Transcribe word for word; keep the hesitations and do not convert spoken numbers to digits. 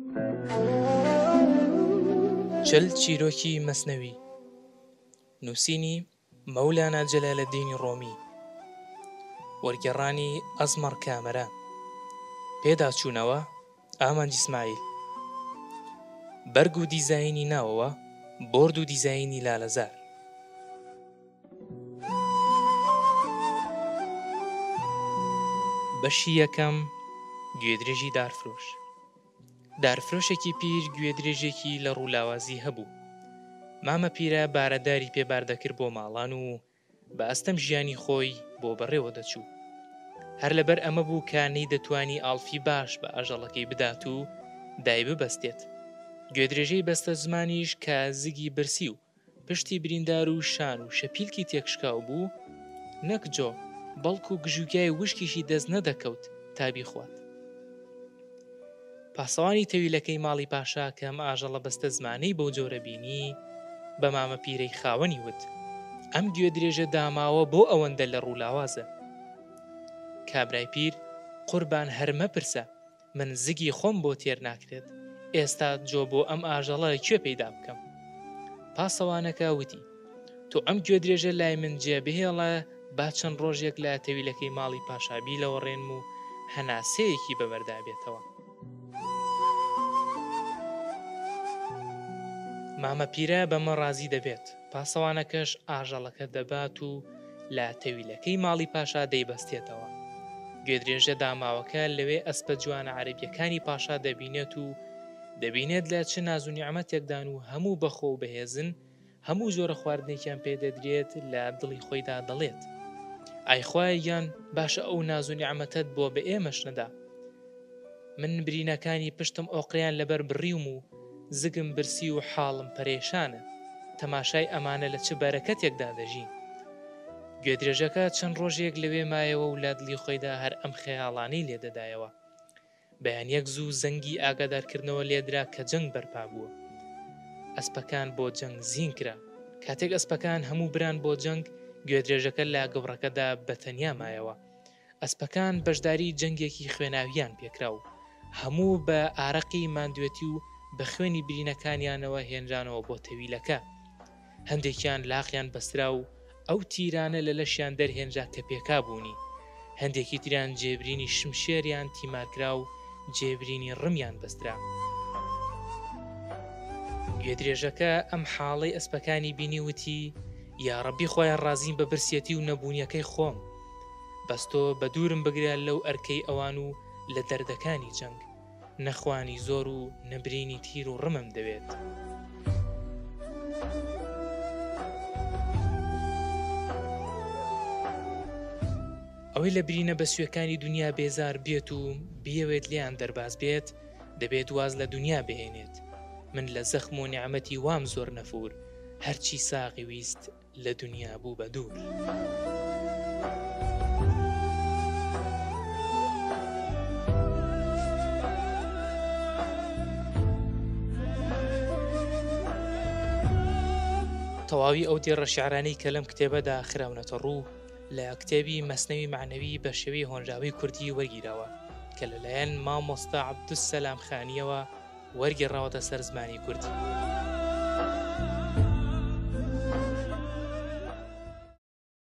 چل چیرۆکی مەسنەوی نووسینی مەولانا جەلالەددینی ڕۆمی، وەرگێڕانی ئەزمەڕ کامەران، پێداچوونەوە ئامانج ئیسماعیل، بەرگ و دیزاینی ناوەوە بۆرد و دیزاینی لالەزار. بەشی یەکەم، گوێدرێژی دارفرۆش. دارفرۆشێکی پیر گوێدرێژێکی لە ڕوولاوازی هەبوو. مامە پیرە بارەداری پێبار دەکرد بۆ ماڵان و بە ئەستەم ژیانی خۆی بۆ بەڕێوە دەچوو. هەر لەبەر ئەمە بوو کانەی دەتوانی ئاڵفی باش بە ئاژەڵەکەی بدات و دای ببەستێت. گوێدرێژەی بەستە زمانیش کە زگی برسی و پشتی بریندار و شان و شەپیلکی تێکشکاو بوو، نەک جۆ بەڵکو و گژوگای وشکیشی دەست نەدەکەوت تابی خوات. پاسەوانی تەویلەکەی ماڵی پاشا کە ئەم ئاژەڵە بەستە زمانەی بەو جۆرە بینی، بە مامە پیرەی خاوەنی وت: ئەم گوێدرێژە داماوە بۆ ئەوەندە لە ڕوولاوازە. کابرای پیر: قوربان هەر مەپرسە، من زگی خۆم بۆ تێر ناکرێت، ئێستا جۆ بۆ ئەم ئاژەڵە کوێ پەیدا بکەم؟ پاسەوانەکە وتی: تۆ ئەم گوێدرێژە لای من جێبهێڵە، با چەند ڕۆژێک لە تەویلەکەی ماڵی پاشابی لەوەڕێنم و هەناسەیەکی بەبەردا بێتەوە. مامە پیرە بەمە ڕازی دەبێت. پاسەوانەکەش ئاژەڵەکە دەبات و لە تەویلەکەی ماڵی پاشا دەیبەستێتەوە. گوێدرێژە داماوەکە لەوێ ئەسپە جوانە عەرەبیەکانی پاشا دەبینێت و دەبینێت لە چ ناز و نیعمەتێکدان و هەموو بەخۆ و بەهێزن، هەموو جۆرە خواردنێکیان پێدەدرێت. لە دڵی خۆیدا دەڵێت: ئای خوایان، باشە ئەو ناز و نیعمەتت بۆ بە ئێمەش نەدا. من برینەکانی پشتم ئۆقریان لەبەر بڕیوم و زگم برسی و حاڵم پەرێشانە، تەماشای ئەمانە لە چ بەرەکەتێکدا دەژین. گوێدرێژەکە چەند ڕۆژێک لەوێ مایەوە و لە دڵی خۆیدا هەر ئەم خەیاڵانەی لێدەدایەوە. بەیانیەک زوو زەنگی ئاگادارکردنەوە لێدرا کە جەنگ بەرپا بووە. ئەسپەکان بۆ جەنگ زین کرا. کاتێک ئەسپەکان هەموو بران بۆ جەنگ، گوێدرێژەکە لە گەوڕەکەدا بەتەنیا مایەوە. ئەسپەکان بەشداری جەنگێکی خوێناویان پێکرا و هەموو بە ئارەقی ماندوێتی و بە خوێنی برینەکانیانەوە هێنرانەوە بۆ تەویلەکە. هەندێکیان لاقیان بەسترا و ئەو تیرانە لە لەشیان دەرهێنرا کە پێکا بوونی. هەندێکی تریان جێبرینی شمشێریان تیمارکرا و جێبرینی ڕمیان بەسترا. گوێدرێژەکە ئەم حاڵەی ئەسپەکانی بینی وتی: یا ڕەبی خۆیان ڕازیم بە برسێتی و نەبوونیەکەی خۆم. بەستۆ بە دوورم بگرە لەو ئەرکەی ئەوان و لە دەردەکانی جەنگ. نەخوانی زۆر و نەبرینی تیر و ڕمم دەوێت. ئەوەی لە برینە بە سوێکانی دنیا بێزار بێت و بیەوێت لیان دەرباز بێت، دەبێت واز لە دنیا بهێنێت. من لە زەخم و نیعمەتی وام زۆر نەفور، هەرچی ساغی ویست لە دنیا بوو بە دوور. تەواوی ئەو دێڕە شیعرانەی کە لەم کتێبەدا خراونەتە ڕوو لە کتێبی مەسنەوی معنەوی بە شێوەی هۆنراوی کوردی وەرگیراوە کە لەلایەن مامۆستا عەبدولسەلام خانیەوە وەرگێڕاوەتە سەر زمانی کوردی.